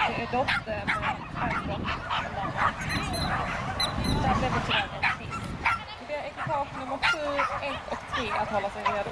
Det är dotter med farbror och mamma. Där blev det tyvärr en till. Det är ekipage nummer 7, 1 och 3 att hålla sig redo.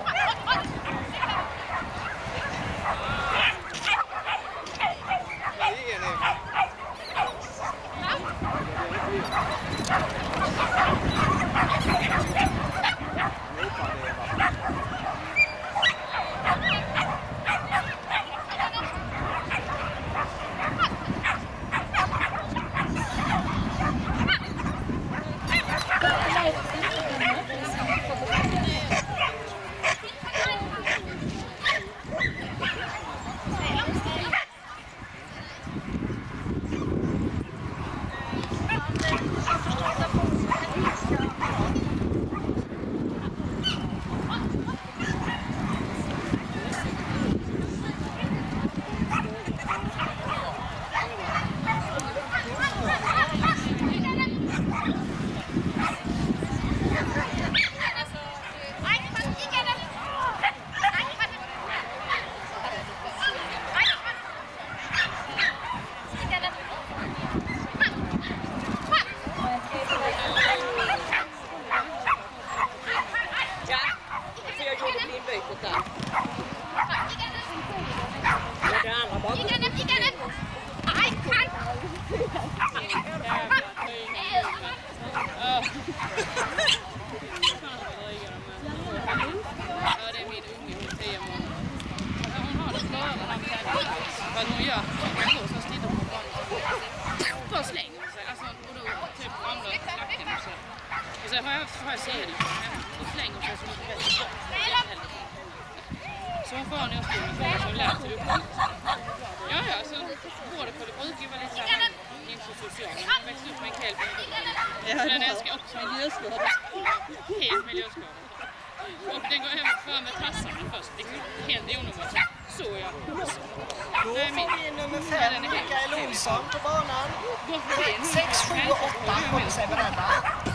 Så hon får en årsskolan som lär sig upp. Ja, så både på det brukar ju vara lite så här inte så social. Hon växte upp med en kväll på en så den älskar också miljöskador. Helt miljöskador. Och den går även för med tassarna först. Liksom, helt onormalt. Så ja. Då får vi nummer 5, Mikael Olsson på banan. 6, 7 och 8 håller sig beredda.